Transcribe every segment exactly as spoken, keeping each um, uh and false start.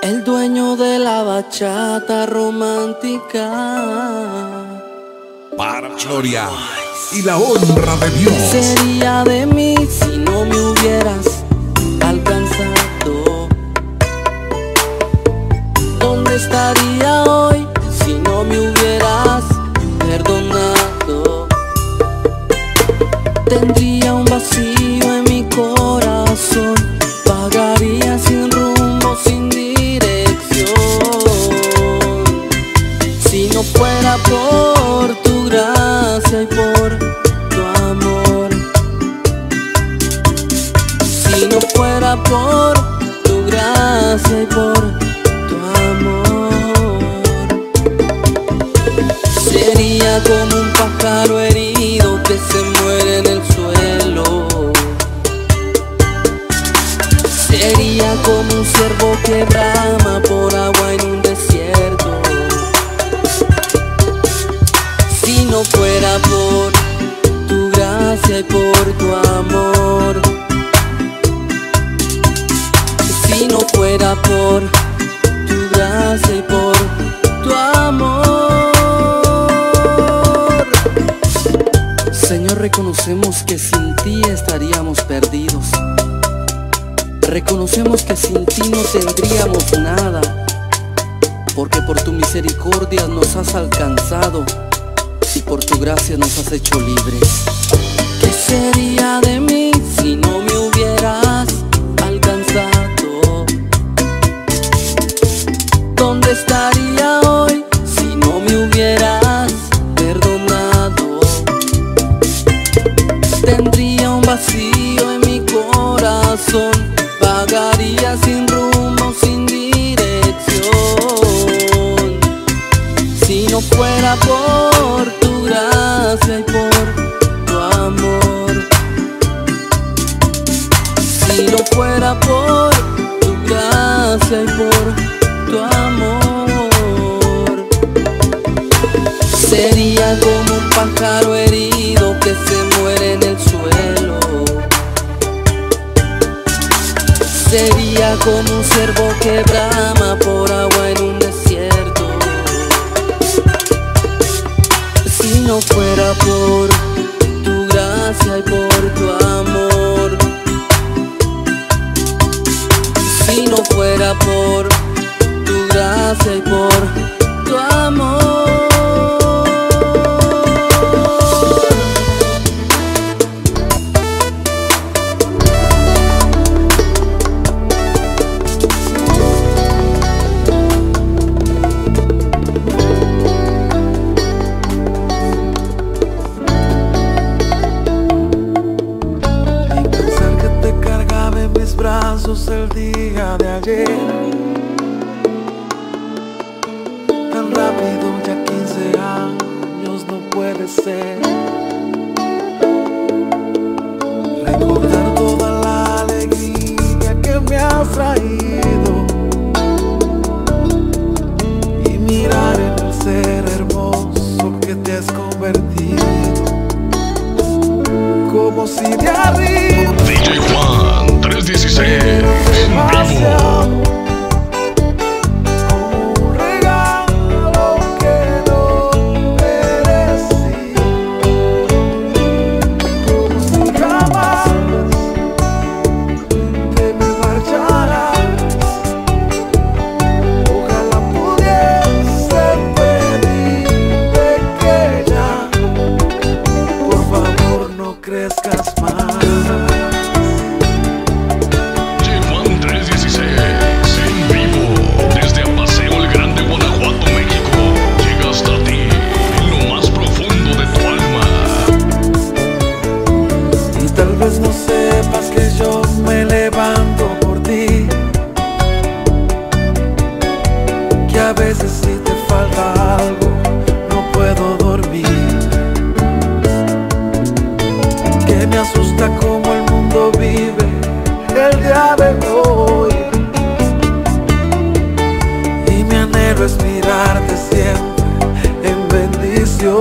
el dueño de la bachata romántica. Para gloria y la honra de Dios. ¿Qué sería de mí si no me hubieras alcanzado? ¿Dónde estaría hoy si no me hubieras perdonado? Tendría un vacío en mi corazón, vagaría sin rumbo, sin dirección. Si no fuera por tu gracia y por tu amor, si no fuera por tu gracia y por tu amor, sería como un pájaro herido que se muere en el suelo. Sería como un ciervo que brama por agua en un desierto. Si no fuera por tu gracia y por tu amor, si no fuera por tu gracia y por tu amor. Señor, reconocemos que sin ti estaríamos perdidos. Reconocemos que sin ti no tendríamos nada, porque por tu misericordia nos has alcanzado y por tu gracia nos has hecho libres. ¿Qué sería de mí si no me hubieras alcanzado? ¿Dónde estaría hoy si no me hubieras perdonado? Tendría un vacío en mi corazón, vagaría sin rumbo, sin dirección. Si no fuera por tu gracia y por tu amor, si no fuera por tu gracia y por tu amor, sería como un pájaro herido que se muere en el suelo. Sería como un ciervo que brama por agua en un desierto. Si no fuera por tu gracia y por tu amor, si no fuera por tu gracia y por tu amor. El día de ayer, tan rápido, ya quince años no puede ser. Recordar toda la alegría que me has traído y mirar en el ser hermoso que te has convertido, como si de arriba D J Juan tres dieciséis en vivo. Como un regalo que no merecí, como si jamás te me marcharás. Ojalá pudiese pedirte que ya, por favor, no crezcas más. No sepas que yo me levanto por ti, que a veces si te falta algo no puedo dormir, que me asusta como el mundo vive el día de hoy, y mi anhelo es mirarte siempre en bendición,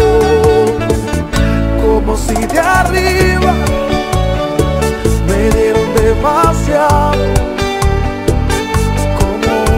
como si de arriba me dieron demasiado, como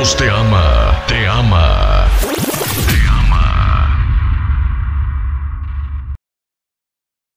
Dios te ama, te ama.